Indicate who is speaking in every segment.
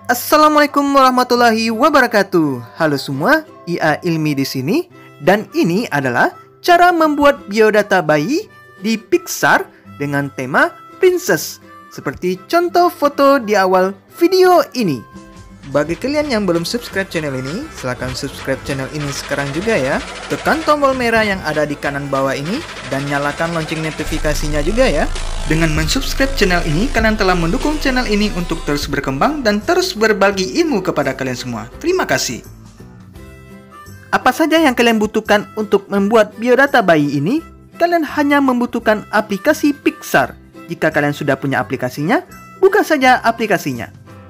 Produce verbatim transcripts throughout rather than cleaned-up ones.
Speaker 1: Assalamualaikum warahmatullahi wabarakatuh. Halo semua, I A Ilmi di sini, dan ini adalah cara membuat biodata bayi di Pixar dengan tema Princess, seperti contoh foto di awal video ini. Bagi kalian yang belum subscribe channel ini, silahkan subscribe channel ini sekarang juga ya. Tekan tombol merah yang ada di kanan bawah ini dan nyalakan lonceng notifikasinya juga ya. Dengan mensubscribe channel ini, kalian telah mendukung channel ini untuk terus berkembang dan terus berbagi ilmu kepada kalian semua. Terima kasih. Apa saja yang kalian butuhkan untuk membuat biodata bayi ini? Kalian hanya membutuhkan aplikasi Pixar. Jika kalian sudah punya aplikasinya, buka saja aplikasinya.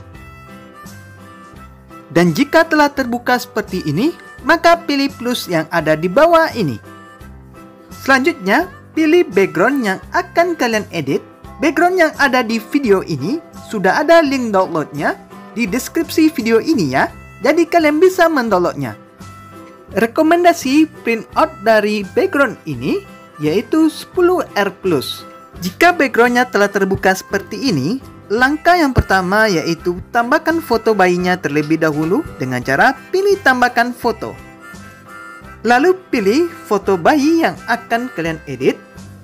Speaker 1: Dan jika telah terbuka seperti ini, maka pilih plus yang ada di bawah ini. Selanjutnya, pilih background yang akan kalian edit. Background yang ada di video ini sudah ada link downloadnya di deskripsi video ini ya. Jadi kalian bisa mendownloadnya. Rekomendasi printout dari background ini yaitu sepuluh R plus. Jika backgroundnya telah terbuka seperti ini, langkah yang pertama yaitu tambahkan foto bayinya terlebih dahulu dengan cara pilih tambahkan foto. Lalu pilih foto bayi yang akan kalian edit.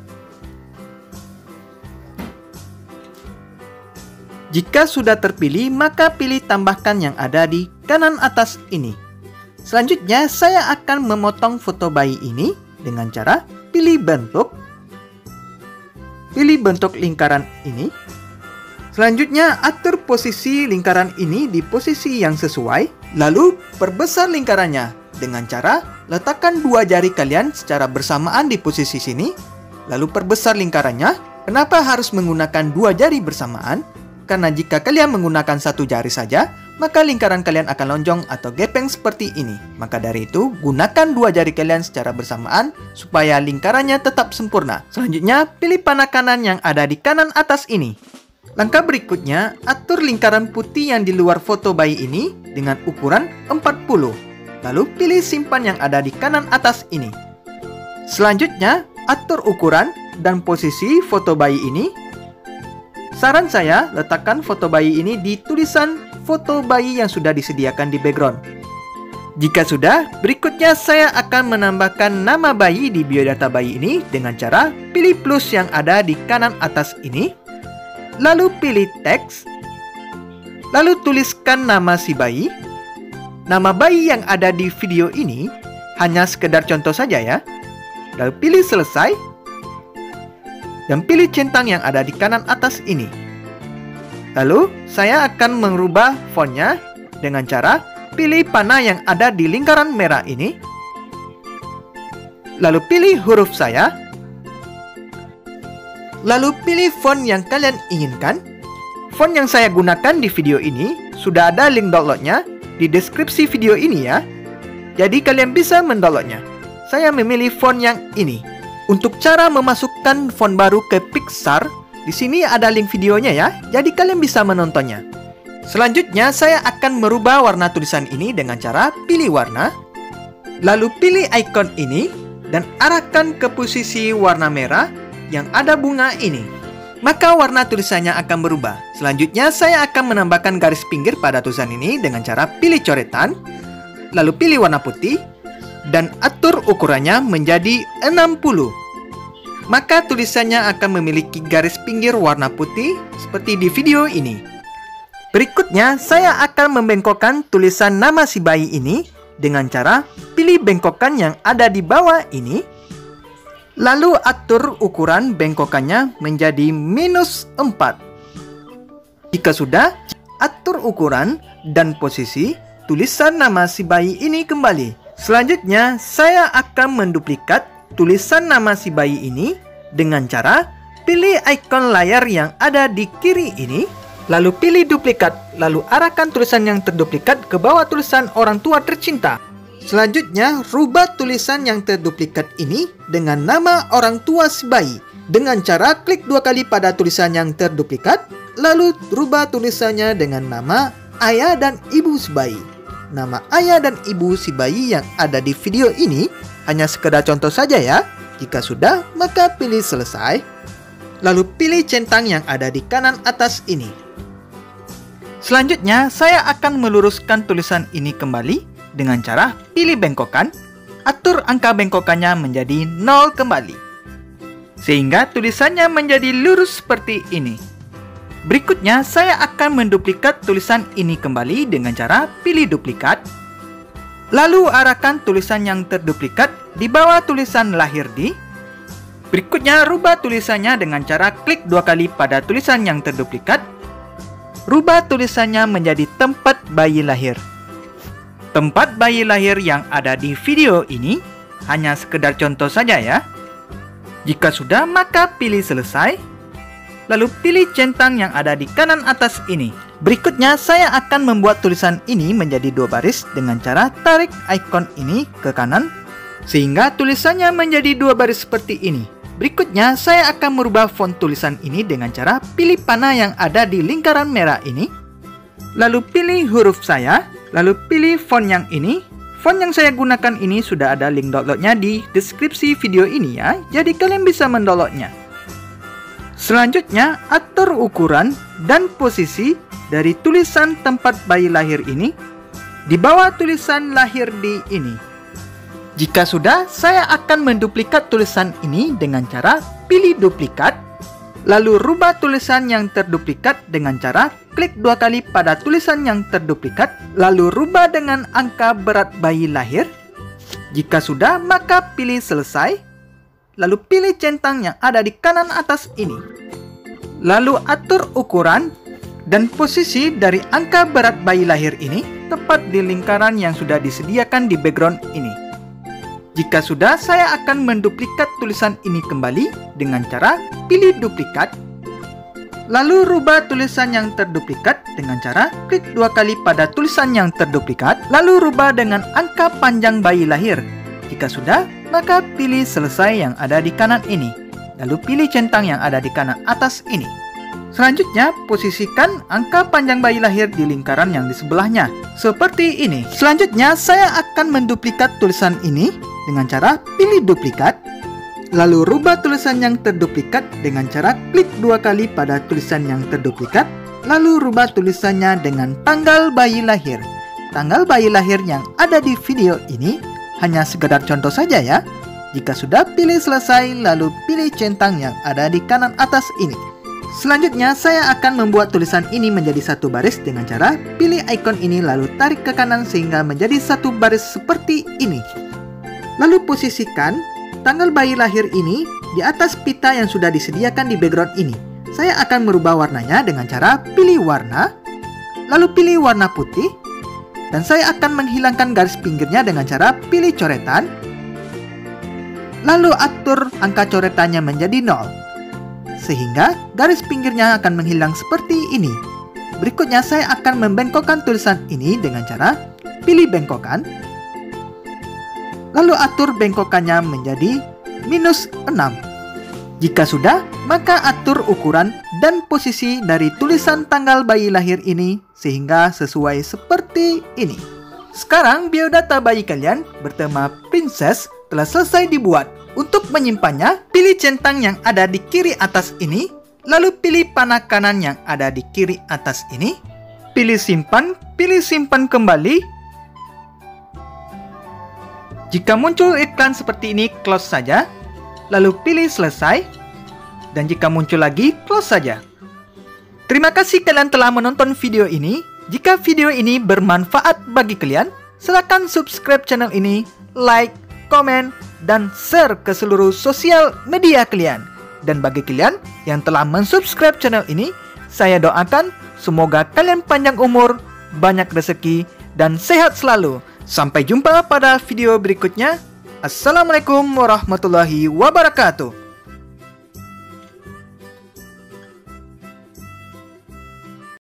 Speaker 1: Jika sudah terpilih, maka pilih tambahkan yang ada di kanan atas ini. Selanjutnya, saya akan memotong foto bayi ini dengan cara pilih bentuk. Pilih bentuk lingkaran ini. Selanjutnya, atur posisi lingkaran ini di posisi yang sesuai. Lalu, perbesar lingkarannya dengan cara letakkan dua jari kalian secara bersamaan di posisi sini. Lalu, perbesar lingkarannya. Kenapa harus menggunakan dua jari bersamaan? Karena jika kalian menggunakan satu jari saja, maka lingkaran kalian akan lonjong atau gepeng seperti ini. Maka dari itu, gunakan dua jari kalian secara bersamaan supaya lingkarannya tetap sempurna. Selanjutnya, pilih panah kanan yang ada di kanan atas ini. Langkah berikutnya, atur lingkaran putih yang di luar foto bayi ini dengan ukuran empat puluh. Lalu pilih simpan yang ada di kanan atas ini. Selanjutnya, atur ukuran dan posisi foto bayi ini. Saran saya, letakkan foto bayi ini di tulisan foto bayi yang sudah disediakan di background. Jika sudah, berikutnya saya akan menambahkan nama bayi di biodata bayi ini dengan cara pilih plus yang ada di kanan atas ini. Lalu pilih teks. Lalu tuliskan nama si bayi. Nama bayi yang ada di video ini hanya sekedar contoh saja ya. Lalu pilih selesai. Dan pilih centang yang ada di kanan atas ini. Lalu, saya akan merubah fontnya dengan cara pilih panah yang ada di lingkaran merah ini. Lalu pilih huruf saya. Lalu pilih font yang kalian inginkan. Font yang saya gunakan di video ini sudah ada link downloadnya di deskripsi video ini ya. Jadi kalian bisa mendownloadnya. Saya memilih font yang ini. Untuk cara memasukkan font baru ke Pixar, di sini ada link videonya ya, jadi kalian bisa menontonnya. Selanjutnya, saya akan merubah warna tulisan ini dengan cara pilih warna, lalu pilih icon ini, dan arahkan ke posisi warna merah yang ada bunga ini. Maka warna tulisannya akan berubah. Selanjutnya, saya akan menambahkan garis pinggir pada tulisan ini dengan cara pilih coretan, lalu pilih warna putih, dan atur ukurannya menjadi enam puluh. Maka tulisannya akan memiliki garis pinggir warna putih seperti di video ini. Berikutnya, saya akan membengkokkan tulisan nama si bayi ini dengan cara pilih bengkokan yang ada di bawah ini. Lalu atur ukuran bengkokannya menjadi minus empat. Jika sudah, atur ukuran dan posisi tulisan nama si bayi ini kembali. Selanjutnya, saya akan menduplikat tulisan nama si bayi ini dengan cara pilih ikon layar yang ada di kiri ini, lalu pilih duplikat, lalu arahkan tulisan yang terduplikat ke bawah tulisan orang tua tercinta. Selanjutnya, rubah tulisan yang terduplikat ini dengan nama orang tua si bayi dengan cara klik dua kali pada tulisan yang terduplikat, lalu rubah tulisannya dengan nama ayah dan ibu si bayi. Nama ayah dan ibu si bayi yang ada di video ini hanya sekedar contoh saja ya. Jika sudah, maka pilih selesai. Lalu pilih centang yang ada di kanan atas ini. Selanjutnya, saya akan meluruskan tulisan ini kembali dengan cara pilih bengkokan, atur angka bengkokannya menjadi nol kembali, sehingga tulisannya menjadi lurus seperti ini. Berikutnya, saya akan menduplikat tulisan ini kembali dengan cara pilih duplikat, lalu arahkan tulisan yang terduplikat di bawah tulisan lahir di. Berikutnya, rubah tulisannya dengan cara klik dua kali pada tulisan yang terduplikat. Rubah tulisannya menjadi tempat bayi lahir. Tempat bayi lahir yang ada di video ini hanya sekedar contoh saja ya. Jika sudah, maka pilih selesai. Lalu pilih centang yang ada di kanan atas ini. Berikutnya, saya akan membuat tulisan ini menjadi dua baris dengan cara tarik ikon ini ke kanan, sehingga tulisannya menjadi dua baris seperti ini. Berikutnya, saya akan merubah font tulisan ini dengan cara pilih panah yang ada di lingkaran merah ini, lalu pilih huruf saya, lalu pilih font yang ini. Font yang saya gunakan ini sudah ada link downloadnya di deskripsi video ini ya, jadi kalian bisa mendownloadnya. Selanjutnya, atur ukuran dan posisi dari tulisan tempat bayi lahir ini di bawah tulisan lahir di ini. Jika sudah, saya akan menduplikat tulisan ini dengan cara pilih duplikat, lalu rubah tulisan yang terduplikat dengan cara klik dua kali pada tulisan yang terduplikat, lalu rubah dengan angka berat bayi lahir. Jika sudah, maka pilih selesai, lalu pilih centang yang ada di kanan atas ini. Lalu atur ukuran dan posisi dari angka berat bayi lahir ini tepat di lingkaran yang sudah disediakan di background ini. Jika sudah, saya akan menduplikat tulisan ini kembali dengan cara pilih duplikat, lalu rubah tulisan yang terduplikat dengan cara klik dua kali pada tulisan yang terduplikat, lalu rubah dengan angka panjang bayi lahir. Jika sudah, maka pilih selesai yang ada di kanan ini, lalu pilih centang yang ada di kanan atas ini. Selanjutnya, posisikan angka panjang bayi lahir di lingkaran yang di sebelahnya, seperti ini. Selanjutnya, saya akan menduplikat tulisan ini dengan cara pilih duplikat, lalu rubah tulisan yang terduplikat dengan cara klik dua kali pada tulisan yang terduplikat, lalu rubah tulisannya dengan tanggal bayi lahir. Tanggal bayi lahir yang ada di video ini hanya sekedar contoh saja ya. Jika sudah, pilih selesai, lalu pilih centang yang ada di kanan atas ini. Selanjutnya, saya akan membuat tulisan ini menjadi satu baris dengan cara pilih ikon ini lalu tarik ke kanan sehingga menjadi satu baris seperti ini. Lalu posisikan tanggal bayi lahir ini di atas pita yang sudah disediakan di background ini. Saya akan merubah warnanya dengan cara pilih warna, lalu pilih warna putih, dan saya akan menghilangkan garis pinggirnya dengan cara pilih coretan, lalu atur angka coretannya menjadi nol, sehingga garis pinggirnya akan menghilang seperti ini. Berikutnya, saya akan membengkokkan tulisan ini dengan cara pilih bengkokan, lalu atur bengkokannya menjadi minus enam. Jika sudah, maka atur ukuran dan posisi dari tulisan tanggal bayi lahir ini sehingga sesuai seperti ini. Sekarang biodata bayi kalian bertema Princess telah selesai dibuat. Untuk menyimpannya, pilih centang yang ada di kiri atas ini, lalu pilih panah kanan yang ada di kiri atas ini, pilih simpan, pilih simpan kembali. Jika muncul iklan seperti ini, close saja, lalu pilih selesai, dan jika muncul lagi, close saja. Terima kasih kalian telah menonton video ini. Jika video ini bermanfaat bagi kalian, silakan subscribe channel ini, like, komen, dan share ke seluruh sosial media kalian. Dan bagi kalian yang telah mensubscribe channel ini, saya doakan semoga kalian panjang umur, banyak rezeki, dan sehat selalu. Sampai jumpa pada video berikutnya. Assalamualaikum warahmatullahi wabarakatuh.